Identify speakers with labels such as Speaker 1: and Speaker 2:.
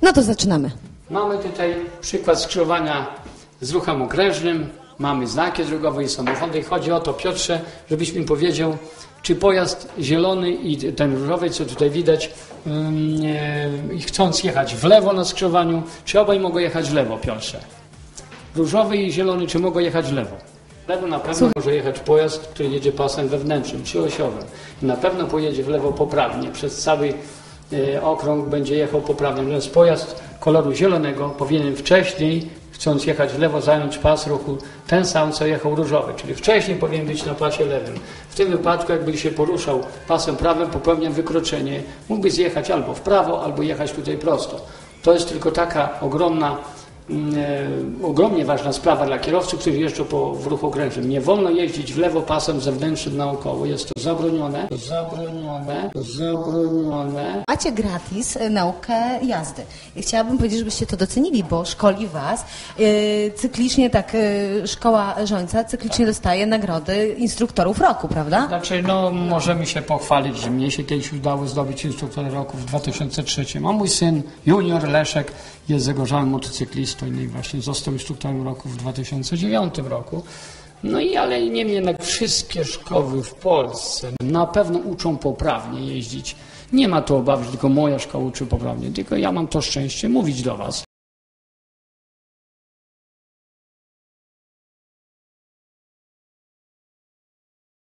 Speaker 1: No to zaczynamy.
Speaker 2: Mamy tutaj przykład skrzyżowania z ruchem okrężnym. Mamy znaki drogowe i samochody. I chodzi o to, Piotrze, żebyś mi powiedział, czy pojazd zielony i ten różowy, co tutaj widać, chcąc jechać w lewo na skrzyżowaniu, czy obaj mogą jechać w lewo, Piotrze? Różowy i zielony, czy mogą jechać w lewo? W lewo na pewno może jechać pojazd, który jedzie pasem wewnętrznym, trzyosiowym. Na pewno pojedzie w lewo poprawnie. Przez cały okrąg będzie jechał poprawnie. Natomiast pojazd koloru zielonego powinien wcześniej, chcąc jechać w lewo, zająć pas ruchu ten sam, co jechał różowy. Czyli wcześniej powinien być na pasie lewym. W tym wypadku, jakby się poruszał pasem prawym, popełniał wykroczenie, mógłby zjechać albo w prawo, albo jechać tutaj prosto. To jest tylko taka ogromnie ważna sprawa dla kierowców, którzy jeżdżą w ruchu okrężnym. Nie wolno jeździć w lewo pasem zewnętrznym naokoło. Jest to zabronione.
Speaker 1: Macie gratis naukę jazdy. I chciałabym powiedzieć, żebyście to docenili, bo szkoli was cyklicznie, szkoła Żońca cyklicznie dostaje nagrody instruktorów roku, prawda?
Speaker 2: Znaczy, możemy się pochwalić, że mnie się kiedyś udało zdobyć instruktora roku w 2003. A mój syn, junior Leszek, jest zagorzałym motocyklistą i właśnie został instruktorem roku w 2009 roku. Ale niemniej jednak wszystkie szkoły w Polsce na pewno uczą poprawnie jeździć. Nie ma tu obawy, że tylko moja szkoła uczy poprawnie, tylko ja mam to szczęście mówić do was,